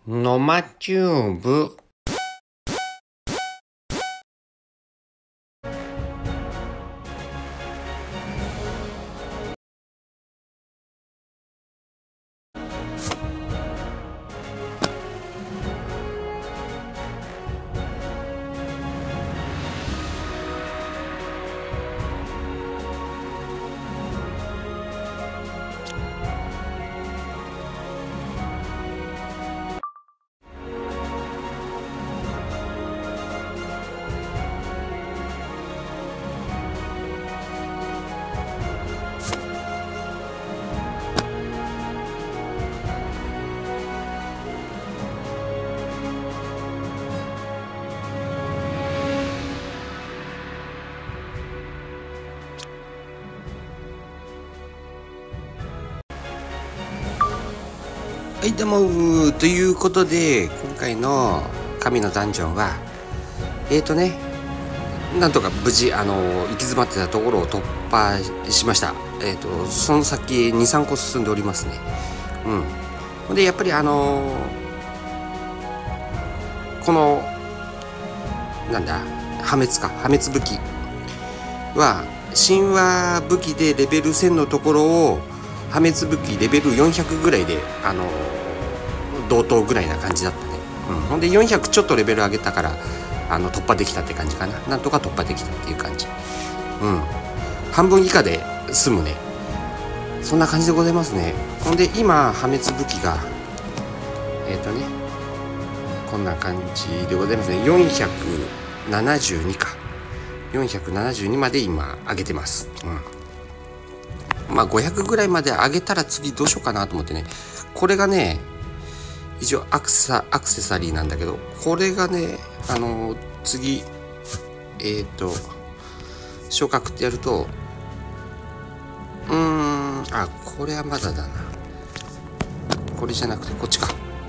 ノマチューブ。はい、どうもということで、今回の神のダンジョンはなんとか無事行き詰まってたところを突破しました。その先 2,3 個進んでおりますね。でやっぱりこのなんだ破滅武器は神話武器でレベル1000のところを破滅武器レベル400ぐらいで同等ぐらいな感じだったね。ほんで400ちょっとレベル上げたから突破できたって感じかな。なんとか突破できたっていう感じ。半分以下で済むね。そんな感じでございますね。ほんで今破滅武器がこんな感じでございますね。472か。472まで今上げてます。500ぐらいまで上げたら次どうしようかなと思ってね。これがね一応アクセサリーなんだけど、これがね次昇格ってやるとこれはまだだな。これじゃなくてこっちか。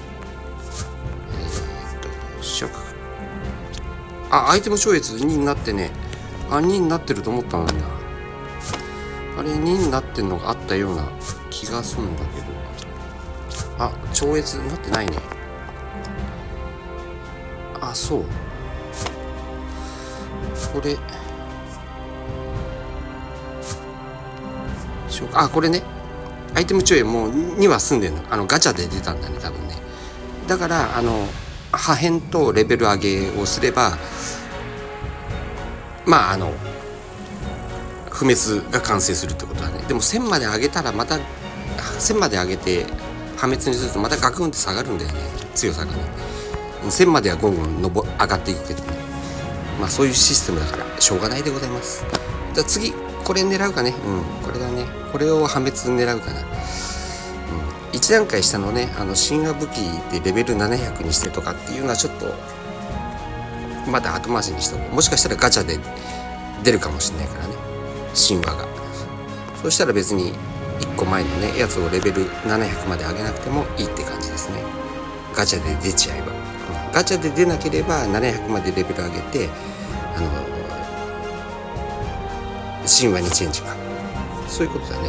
昇格アイテム超越2になってね、2になってると思ったのにな。あれ2になってんのがあったような気がするんだけど、超越になってないね。そうこれこれね、アイテム超越もう2は済んでんの。ガチャで出たんだね多分ね。だから破片とレベル上げをすれば不滅が完成するってことだね。でも1000まで上げたらまた1000まで上げて破滅にするとまたガクンって下がるんだよね、強さがね。1000まではゴンゴン上がっていくけどね。そういうシステムだからしょうがないでございます。じゃあ次これ狙うかね。これだね。これを破滅狙うかな。1段階下のね神話武器でレベル700にしてとかっていうのはちょっとまだ後回しにしとこう。もしかしたらガチャで出るかもしれないからね、神話が。そしたら別に1個前のねやつをレベル700まで上げなくてもいいって感じですね。ガチャで出ちゃえば。ガチャで出なければ700までレベル上げて神話にチェンジか。そういうことだね。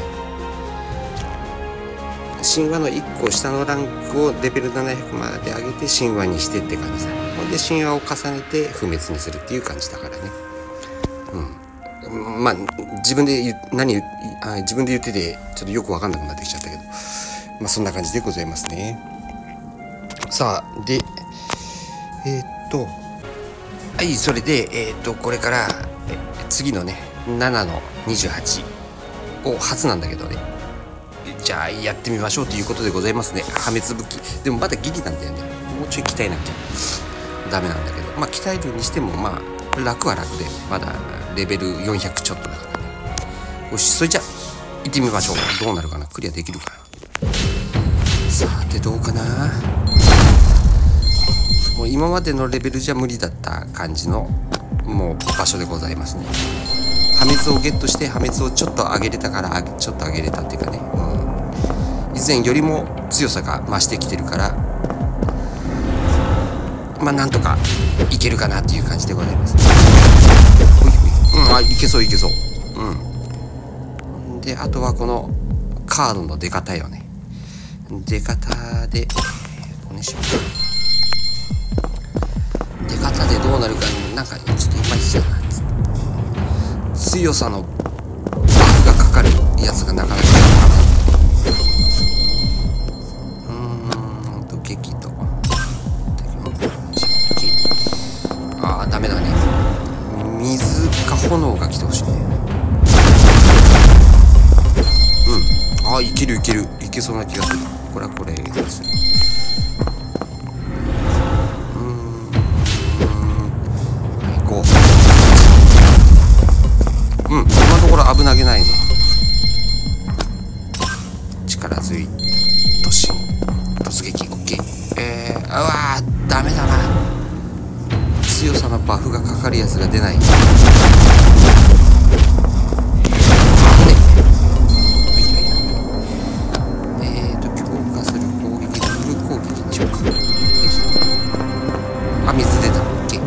神話の1個下のランクをレベル700まで上げて神話にしてって感じだ。ほんで神話を重ねて不滅にするっていう感じだからね。自分で言っててちょっとよく分かんなくなってきちゃったけど、そんな感じでございますね。さあでそれでこれから次のね7の28を初なんだけどね、じゃあやってみましょうということでございますね。破滅武器でもまだギリなんだよね。もうちょい鍛えなきゃダメなんだけど、鍛えるにしても楽は楽で、まだレベル400ちょっとだからね。よし、それじゃあ行ってみましょう。どうなるかな、クリアできるかな。さてどうかな。もう今までのレベルじゃ無理だった感じのもう場所でございますね。破滅をゲットして破滅をちょっと上げれたからちょっと上げれたっていうかね、以前よりも強さが増してきてるからなんとかいけるかなっていう感じでございます。いけそういけそう。であとはこのカードの出方よね。出方でこにしようか。出方でどうなるかなんかちょっといまいちだな。強さのバフがかかるやつがなかなか激とああダメだね。水か炎が来てほしいね。ああいけるいけるいけそうな気がする。これはこれでする。行こう。今のところ危なげないね。力強い突撃 OK。うわーダメだな。強さのバフがかかるやつが出ない。水出た。OK。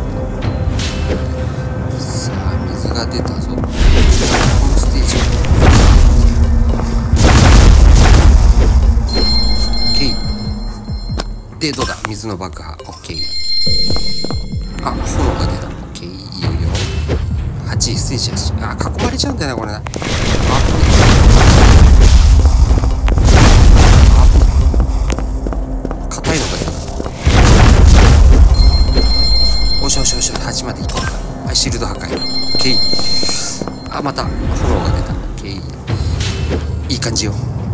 さあ水が出たぞ。このステージ。OK。でどうだ。水の爆破。OK。あ炎が出た。OK。いいよいいよ。8ステージ8。囲まれちゃうんだよなこれな。硬いのがいる。よしよしよし8までいこうか。はいシールド破壊。OK。また炎が出た。OK。いい感じよ。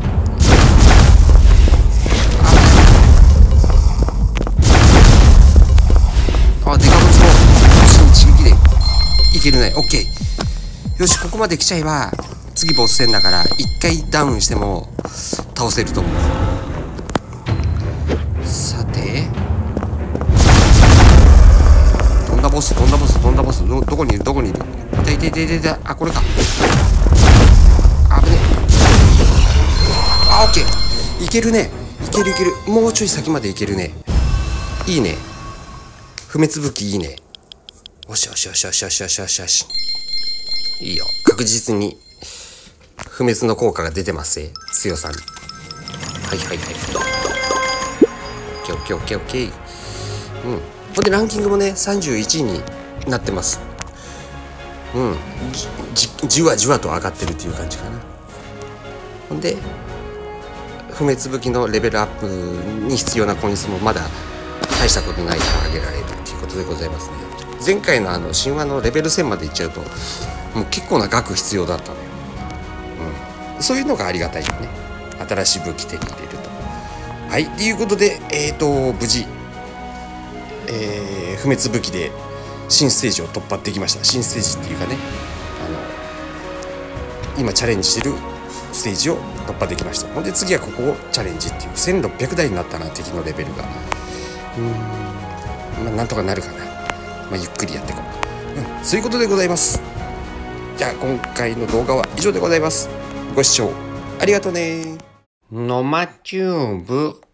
デカブツの一撃でいけるね。 OK。 よしここまで来ちゃえば次ボス戦だから1回ダウンしても倒せると思う。さて飛んだボスどこにいるどこにいる。痛いこれか。危ね。OK。 いけるね。いけるもうちょい先までいけるね。いいね。不滅武器いいね。よしいいよ。確実に不滅の効果が出てますね。強さに。はいOK。ほんでランキングもね31位になってます。じわじわと上がってるっていう感じかな。ほんで不滅武器のレベルアップに必要なコイン数もまだ大したことないから上げられるっていうことでございますね。前回の神話のレベル1000までいっちゃうともう結構な額必要だったのよ。そういうのがありがたいよね。新しい武器手に入れると。はいということで無事、不滅武器で新ステージを突破できました。新ステージっていうかね今チャレンジしてるステージを突破できました。ほんで次はここをチャレンジっていう1600台になったな敵のレベルが。なんとかなるかな。ゆっくりやっていこう。そういうことでございます。じゃあ今回の動画は以上でございます。ご視聴ありがとうね。のまチューブ。